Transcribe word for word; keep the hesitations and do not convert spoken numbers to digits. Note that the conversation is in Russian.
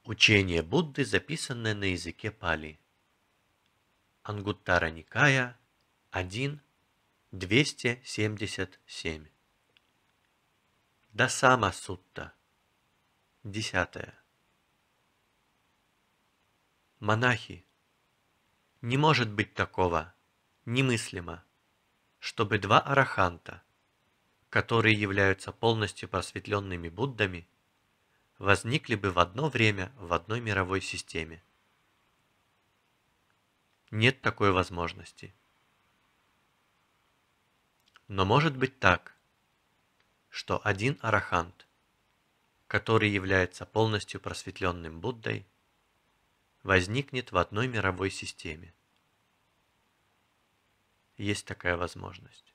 Учение Будды, записанное на языке пали. Ангуттара Никая один, двести семьдесят семь. Дасама Сутта. Десятое. Монахи, не может быть такого, немыслимо, чтобы два араханта, которые являются полностью просветленными Буддами, возникли бы в одно время в одной мировой системе. Нет такой возможности. Но может быть так, что один арахант, который является полностью просветленным Буддой, возникнет в одной мировой системе. Есть такая возможность.